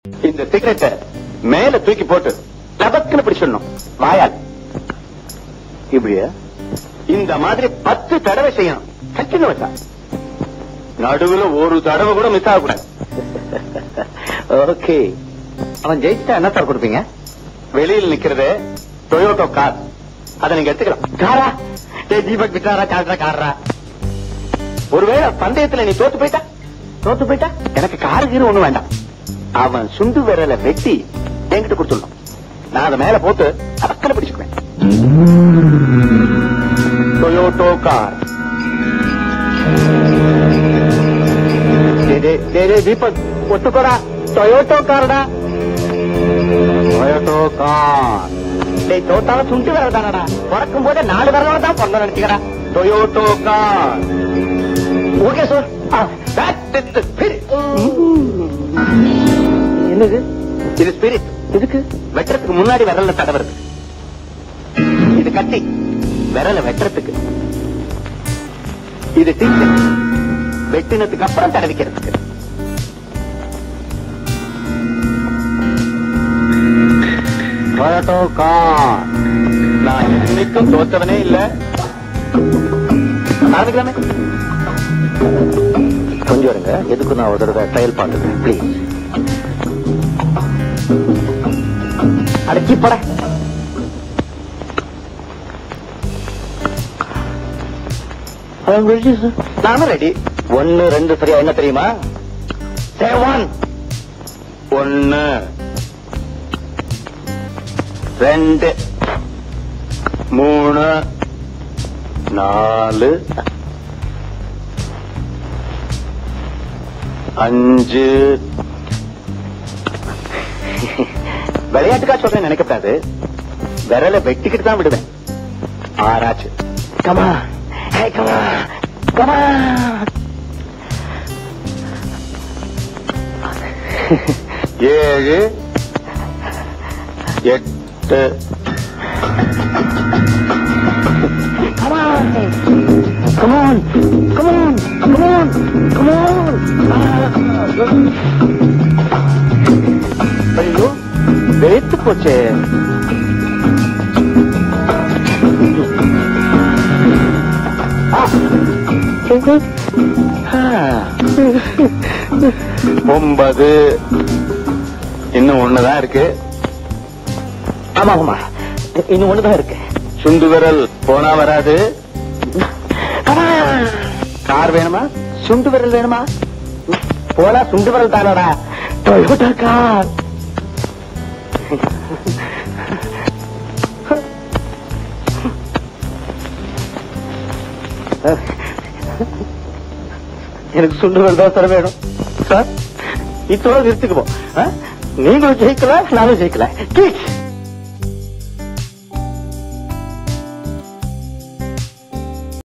இந்த சிகரெட்டை மேல தூக்கி போட்டு லபக்குன்னு பிடிச்சிடணும் வாயால். இப்படியா? இந்த மாதிரி 10 தடவை செய்யணும். கண்டினியூஸா. நடுவுல ஒரு தடவை கூட மிஸ் ஆகக்கூடாது. ஓகே. அவன் ஜெயிச்சுட்டா என்ன சார் கொடுப்பீங்க? வெளியில் நிக்கிறது டொயோட்டோ கார். அதை நீங்க எடுத்துக்கலாம். காரா? தீபக் விட்டாரா காரா? ஒருவேளை பந்தயத்துல நீ தோத்து போயிட்டா எனக்கு காரு கீரு ஒண்ணு வேண்டாம். அவன் சுண்டு விரலை வெட்டி என்கிட்ட கொடுத்துடணும். நான் அதை மேல போட்டு அக்கறை பிடிச்சுக்குவேன். Toyota car. தீபக் ஒத்துக்கோடா. டொயோட்டோ கார்டா. Toyota car. தோத்தாலும் சுண்டு விரல் தானடா. பிறக்கும் போதே 4 விரலோட தான் பிறந்த நினைச்சுக்கடா. Toyota car. Okay sir. என்னது இது? ஸ்பிரிட். இதுக்கு வெட்டுறதுக்கு முன்னாடி விரல்ல தடவுறது. இது கத்தி விரல வெட்டுறதுக்கு. இது டீச்சர் வெட்டினதுக்கு அப்புறம் தடவிக்கிறதுக்கு. Toyota car. நான் இன்னைக்கும் தோத்தவனே இல்ல. ஆரம்பிக்கலாமே. கொஞ்சம் இருங்க. எதுக்கு நான் ஒரு தடவை ட்ரையல் பார்த்துக்கிறேன் பிளீஸ். அடக்கி போட. நானும் ரெடி. 1 2 சரியா? என்ன தெரியுமா? 1 2 3 4 5. விளையாட்டுக்கா சொல்றேன் நினைக்கப்படாது. விரல வெட்டிக்கிட்டு தான் விடுவேன். 6 ஆச்சு. Comma comma comma. 7 8. Come on, come on, come on, come on, come on. ஐயோ வெயிட்டு போச்சே. ஒன்பது. இன்னும் 1 தான் இருக்கு. ஆமா இன்னும் 1 தான் இருக்கு. சுண்டு விரல் போனா வராது. கார் வேணுமா? சுண்டு விரல் வேணுமா? போனா சுண்டு விரல் தானடா. Toyota car. எனக்கு சுண்டு விரல் தான் சார் வேணும். சார் இதோட நிறுத்திக்குவோம். நீங்களும் ஜெயிக்கல, நானும் ஜெயிக்கல.